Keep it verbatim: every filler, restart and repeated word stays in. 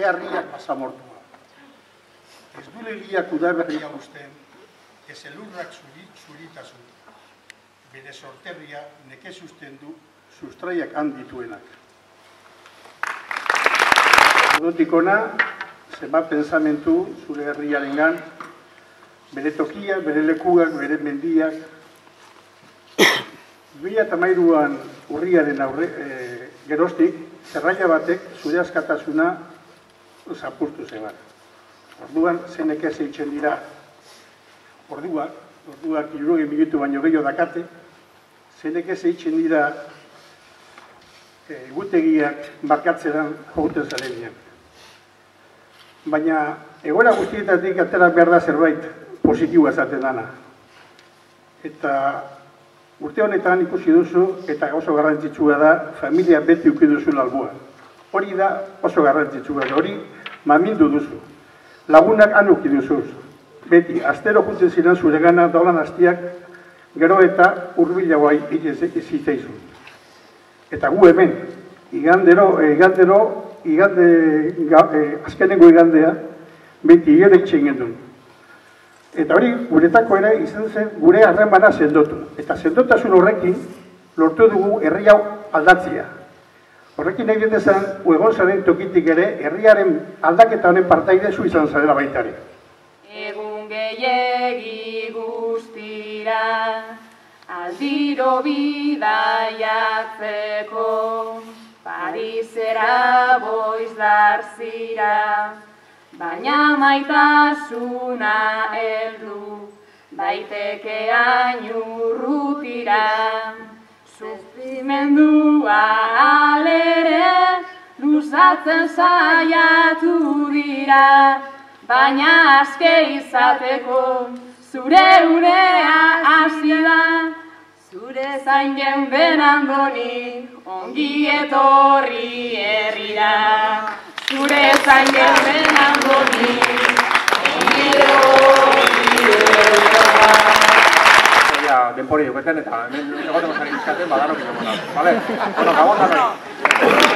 beharriak basamortua. Ez du legiak udaberria usten, ez elurrak zuritasun. Bere sorterria nekez usten du sustraiak handituenak. Ordutik ona, zenbat pensamentu zure herriarengan, bere tokiak, bere lekuak, bere mendiak. bi mila hamairuan urriaren aurre, e, geroztik, zerraia batek zure askatasuna zapurtu zeban. Orduan, zeneke zeitzen dira, orduak, orduak hirurogei minutu baino gehiago dakate, zeneke zeitzen dira egutegiak markatzeran jouten zarenean. Baina, egoera guztietatik atera behar da zerbait positiboa esaten dana. Eta urte honetan ikusi duzu, eta oso garrantzitsua da, familia beti uki duzu albua. Hori da oso garrantzitsua, hori mamindu duzu. Lagunak han uki duzu. Beti, astero jutzen ziren zure gana, daulan hastiak, gero eta hurbilagoa izitzaizu. Eta gu hemen, igandero, igandero, igande, azkenengo igandea, beti hile itxen gendun. Eta hori, guretako ere izan zen gure harremana sendotu. Eta sendotasun horrekin lortu dugu herri hau aldatzea. Horrekin egin dezan, egon zaren tokitik ere, herriaren aldaketa honen partaide zu izan zarela baitare. Egun gehiegi guztira, aldiro bidaiatzeko, Parisera boiz darzira, baina maitasuna heldu, daiteke ainurrutira. Sufrimendua alere, luzatzen saiatu dira, baina aske izateko, zure unea hasi da. Zure zain geunden andoni, ongi etorri herrira. Zure zain geunden andoni, ongi etorri herrira. Denpori duketan eta hemen egoten gozaren izkaten badarok izan. Vale? Bueno, gabon da.